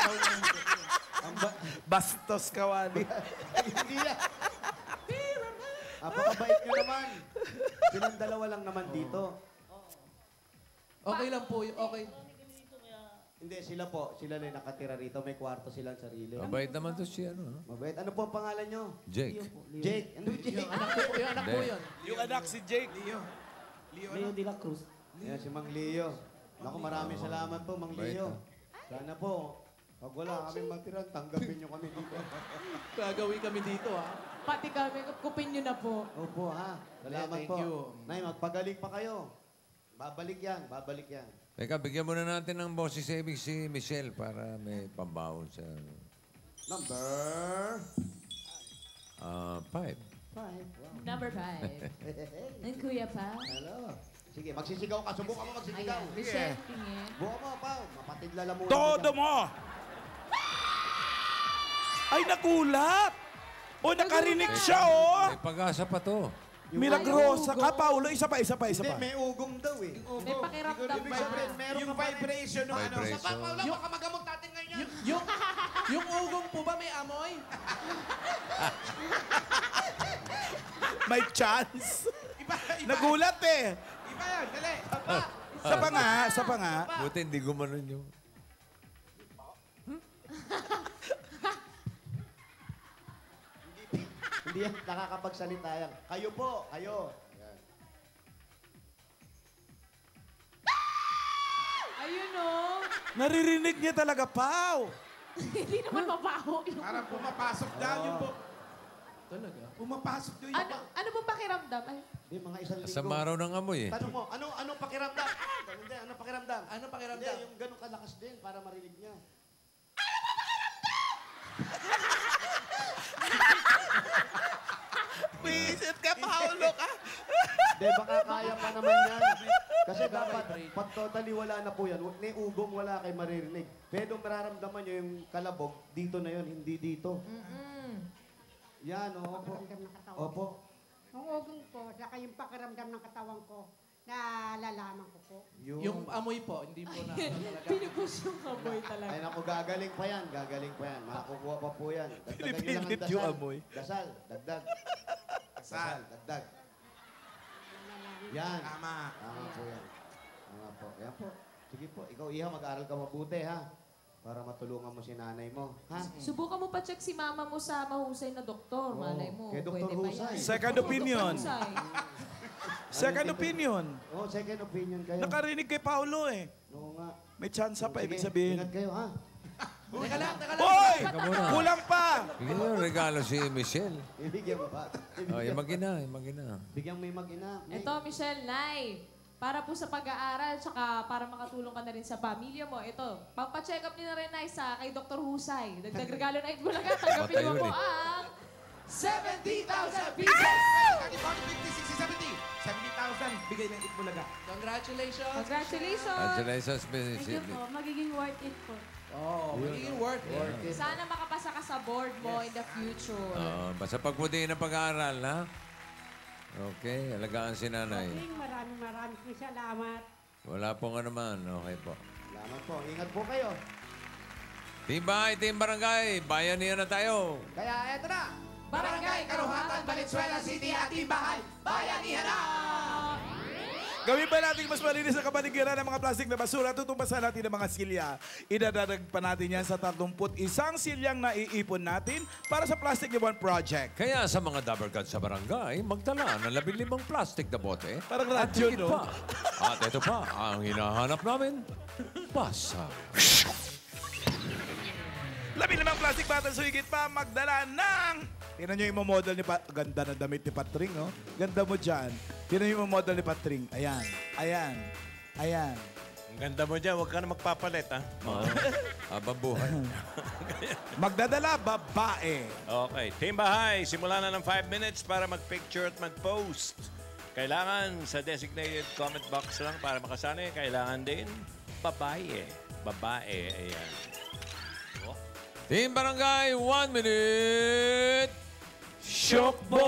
Speaker 2: Bastos kawali.
Speaker 4: Hindi yan. Apakabait nyo naman. Silang dalawa lang naman dito.
Speaker 6: Okay lang po. Okay.
Speaker 4: Hindi, sila po. Sila na yung nakatira rito. May kwarto silang sarili.
Speaker 3: Mabait naman to si ano.
Speaker 4: Mabait. Ano po ang pangalan nyo?
Speaker 3: Jake.
Speaker 4: Jake. Ano Jake?
Speaker 6: Yung anak po, yung anak po
Speaker 3: Hindi.
Speaker 6: yun.
Speaker 2: Yung anak si Jake.
Speaker 7: Leo. Leo
Speaker 11: Leo
Speaker 7: ano?
Speaker 11: de la Cruz.
Speaker 4: Ayan, si Mang Leo. Naku, maraming salamat po, Mang
Speaker 3: Bait,
Speaker 4: Leo. Sana po, pag wala kami matira, tanggapin nyo kami dito.
Speaker 6: Gagawin kami dito, ha?
Speaker 5: Pati kami, kupin nyo na po.
Speaker 4: Opo, ha? Salamat
Speaker 6: Thank
Speaker 4: po.
Speaker 6: you.
Speaker 4: Nay, magpagaling pa kayo. Babalik yan, babalik yan.
Speaker 3: Teka, bigyan muna natin ng boses saving si Michelle para may pambawon sa...
Speaker 4: Number...
Speaker 3: 5.
Speaker 4: 5. Wow.
Speaker 5: Number 5. Ang kuya pa.
Speaker 4: Hello. Sige, magsisigaw ka. Subukan mo magsisigaw.
Speaker 5: Ayan, Michelle, tingin.
Speaker 4: Buka mo, Pao. Mapatid lalamunan.
Speaker 2: Todo mo! Ay, nagulat! O, nakarinig siya, oh!
Speaker 3: May pag-asa pa to.
Speaker 2: Milagrosa ka, Paulo. Isa pa.
Speaker 4: Hindi, may ugong daw eh.
Speaker 5: May pakiramdam
Speaker 4: Ibig
Speaker 5: ba?
Speaker 4: sabihin, meron
Speaker 7: Yung
Speaker 4: ka pa rin.
Speaker 7: vibration ng ano.
Speaker 3: Vibration.
Speaker 7: Sa Paula, baka magamot natin ngayon. Yung ugong po ba may amoy?
Speaker 2: May chance.
Speaker 7: Iba.
Speaker 2: Nagulat eh.
Speaker 7: Iba yan, dali.
Speaker 2: Sa pa nga.
Speaker 3: Buti hindi gumanon yung...
Speaker 4: Hindi yan nakakapagsalita yan. Kayo po, kayo. Yan.
Speaker 5: Ayun o.
Speaker 2: Naririnig niya talaga, Pao.
Speaker 5: Hindi naman mabaho.
Speaker 7: Parang pumapasok daw yung po. Talaga? Pumapasok daw yung
Speaker 5: Ano pong pakiramdam? Ay,
Speaker 4: Hindi, mga isang linggo.
Speaker 3: Sa maraw ng amoy eh.
Speaker 4: Tanong mo, anong pakiramdam? Hindi, anong pakiramdam?
Speaker 7: Anong pakiramdam?
Speaker 4: Hindi, yung ganun kalakas din para marinig niya.
Speaker 7: Visit ka, Paolo ka.
Speaker 4: Hindi, baka kaya pa naman yan. Kasi dapat, pag totally wala na po yan, ni ugong wala kay maririnig. Pero mararamdaman nyo yung kalabog, dito na yun, hindi dito. Yan, opo.
Speaker 10: Pakiramdam ng katawan.
Speaker 4: Opo.
Speaker 10: Ang ugong ko, saka yung pakiramdam ng katawan ko, nalalaman ko po.
Speaker 7: Yung amoy po, hindi po na talaga.
Speaker 5: pinupush yung kaboy talaga.
Speaker 4: Ay naku, gagaling pa yan, gagaling pa yan. Makakukuha pa po yan. Dagdagan nyo lang ang
Speaker 2: Pinipilit
Speaker 4: dasal.
Speaker 2: yung amoy.
Speaker 4: Dasal, dagdag.
Speaker 7: Dasal.
Speaker 4: Dagdag. Yan.
Speaker 7: Tama.
Speaker 4: Tama po yan. Tama po. Yan po. Sige po, ikaw Iha, mag-aaral ka mabuti ha. Para matulungan mo si nanay mo. Ha?
Speaker 5: Subukan mo pa check si mama mo sa mahusay na doktor.
Speaker 4: Oo.
Speaker 5: Malay mo,
Speaker 4: Kay Dr.
Speaker 5: pwede pa
Speaker 4: Husay.
Speaker 5: yan.
Speaker 2: Second opinion.
Speaker 5: Dr. Husay.
Speaker 2: Second opinion.
Speaker 4: Oh, second opinion kayo.
Speaker 2: Nakarinig kay Paulo eh.
Speaker 4: Oo nga.
Speaker 2: May chance pa, ibig
Speaker 4: Sige,
Speaker 2: sabihin.
Speaker 4: Ingat kayo ha.
Speaker 7: Teka lang.
Speaker 2: Hoy!
Speaker 3: Teka muna.
Speaker 2: Kulang pa!
Speaker 3: Bigyan mo yung regalo si Michelle.
Speaker 4: Ibigyan mo ba?
Speaker 3: Oh, yung mag-ina.
Speaker 4: Bigyan mo yung mag-ina.
Speaker 5: Ito, Michelle, Nay. Para po sa pag-aaral, tsaka para makatulong ka na rin sa pamilya mo. Ito, pampacheck up niyo na rin, Nay, sa kay Dr. Husay. Dagdag regalo na Itbulaga. Tanggapin
Speaker 3: Bata
Speaker 5: mo
Speaker 3: yun
Speaker 5: po
Speaker 3: eh.
Speaker 5: ang
Speaker 7: 70,000 pieces! 30, 40, 50, 60, 70. 70,000 bigay ng Itbulaga. Congratulations!
Speaker 5: Congratulations!
Speaker 3: Congratulations,
Speaker 8: Thank you
Speaker 3: Michelle.
Speaker 8: po. Magiging worth it po.
Speaker 7: Oh, magiging worth it.
Speaker 5: Sana makapasa ka sa board mo in the future.
Speaker 3: Basta pagputiin ng pag-aaral, ha? Okay, alagaan si nanay.
Speaker 10: Maraming po salamat.
Speaker 3: Wala pong ano man. Okay po.
Speaker 4: Salamat po. Ingat po kayo.
Speaker 3: Team Bahay, Team Barangay, bayanihan na tayo.
Speaker 4: Kaya eto na.
Speaker 7: Barangay Karuhatan, Valenzuela City, Ating Bahay, Bayanihan na!
Speaker 2: Gawin pa natin mas malinis ang kapaligiran ng mga plastic na basura. Tutumpasan natin ang mga silya. Idadadag pa natin yan sa 31 silyang naiipon natin para sa Plastic Iwan Project.
Speaker 3: Kaya sa mga dabarkad sa barangay, magtala ng 15 plastic na bote.
Speaker 2: Parang
Speaker 3: At
Speaker 2: radyo,
Speaker 3: higit
Speaker 2: no?
Speaker 3: pa. At ito pa, ang hinahanap namin, basa.
Speaker 2: 15 plastic bottles so higit pa magdala ng... Tingnan nyo yung model ni Pat... Ganda na damit ni Patring, no? Ganda mo dyan. Tingnan nyo yung model ni Patring. Ayan. Ayan. Ayan.
Speaker 1: Ang ganda mo dyan, huwag ka na magpapalit, ha?
Speaker 3: Oo. Habang buhay.
Speaker 2: Magdadala, babae.
Speaker 1: Okay. Team Bahay, simula na ng 5 minutes para mag-picture at mag-post. Kailangan sa designated comment box lang para makasali. Kailangan din babae. Babae, ayan. Oh.
Speaker 3: Team Barangay, 1 minute.
Speaker 2: Shokbo!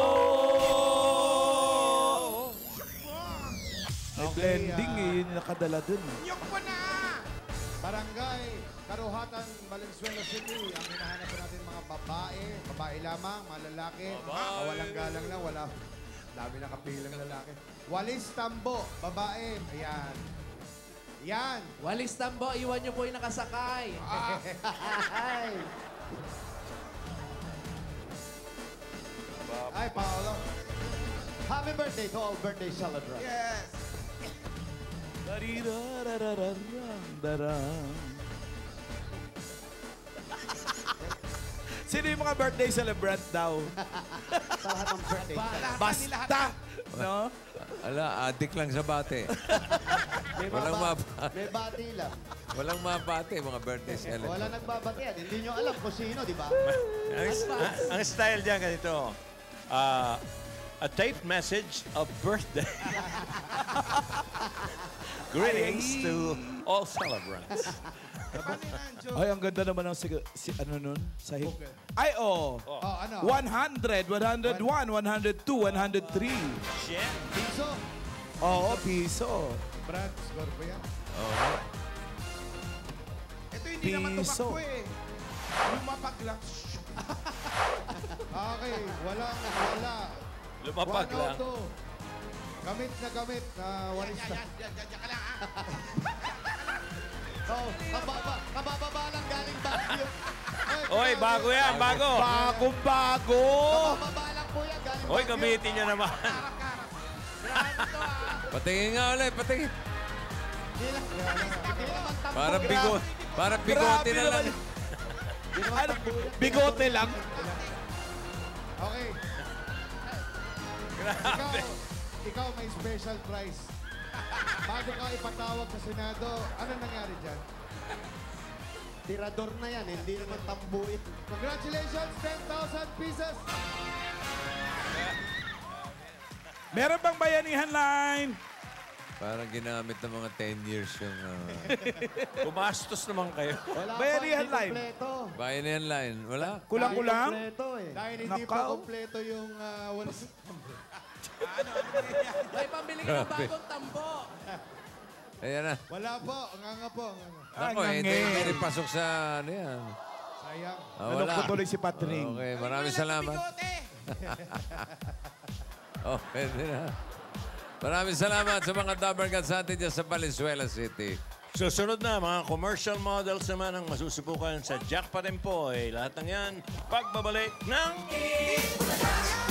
Speaker 2: May blending eh. Yun yung nakadala dun.
Speaker 7: Nyok po na!
Speaker 12: Barangay, Karuhatan, Valenzuela City. Ang hinahanap po natin mga babae lamang, mga lalaki. Walang galang lang, wala. Dami na kapilang lalaki. Walis Tambo, babae. Ayan. Yan.
Speaker 7: Walis Tambo, iwan niyo po yung nakasakay.
Speaker 12: Ay, Paolo.
Speaker 4: Happy birthday to all birthday celebrants.
Speaker 7: Yes!
Speaker 2: Sino yung mga birthday celebrant daw?
Speaker 4: Lahat ng birthday.
Speaker 2: Basta! No?
Speaker 3: Ala, adik lang sa bate. Walang
Speaker 4: May bati lang.
Speaker 3: Walang mabate, mga birthday celebrant.
Speaker 4: Wala nagbabatian. Hindi nyo alam kung sino, di ba?
Speaker 1: Ang style diyan ganito. A taped message of birthday. Greetings to all celebrants.
Speaker 2: Ay, ang ganda naman ng ano nun? Ay, oh.
Speaker 12: ano?
Speaker 2: 100, 101, 102, 103.
Speaker 1: Shit.
Speaker 12: Piso.
Speaker 2: Oo, piso.
Speaker 12: Brad, score ba yan?
Speaker 3: Oo.
Speaker 7: Ito hindi naman
Speaker 2: Piso.
Speaker 7: tumakbo eh. Lumapag lang.
Speaker 12: Okay, wala.
Speaker 1: Lumapag lang.
Speaker 12: 102. Gamit na walis na.
Speaker 7: Yan ka lang ha.
Speaker 4: Oh, kabababa lang galing Baguio.
Speaker 1: Oy, bago yan, bago.
Speaker 2: Bagong-bago.
Speaker 4: Kabababa lang po yan galing
Speaker 1: Oy,
Speaker 4: Baguio.
Speaker 1: gamitin nyo naman.
Speaker 3: Patingin nga ulit, patingin.
Speaker 4: Hindi naman tampo.
Speaker 3: Parang bigote na lang.
Speaker 2: Ano, bigote lang.
Speaker 12: Okay.
Speaker 1: Grabe.
Speaker 12: Ikaw may special prize. Bago ka ipatawag sa Senado, ano nangyari dyan?
Speaker 4: Tirador na yan, hindi naman tambuin.
Speaker 12: Congratulations, 10,000 pieces!
Speaker 2: Meron bang bayanihan line?
Speaker 3: Parang ginamit ng mga 10 years yung
Speaker 1: Gumastos naman kayo.
Speaker 4: Wala
Speaker 2: Bayanihan
Speaker 4: pa, hindi
Speaker 2: line.
Speaker 4: kompleto.
Speaker 3: Bayanihan line. Wala?
Speaker 2: Kulang-kulang?
Speaker 4: Hindi kompleto eh.
Speaker 12: Dahil hindi pa
Speaker 2: Nakaw.
Speaker 12: kompleto yung walis.
Speaker 6: May pambili ka ng bagong tambo.
Speaker 3: Ayan na.
Speaker 12: Wala po, nga po.
Speaker 3: Ako, hindi rin pasok sa ano yan.
Speaker 12: Sayang.
Speaker 2: Ano ko tuloy si Patring?
Speaker 3: Okay, maraming salamat. Oh, pwede na. Maraming salamat sa mga Dabber Gods natin dyan sa Valenzuela City.
Speaker 1: Susunod na, mga commercial models naman ang masusubukan sa Jack pa rin po. Lahat ng yan, pagbabalik ng...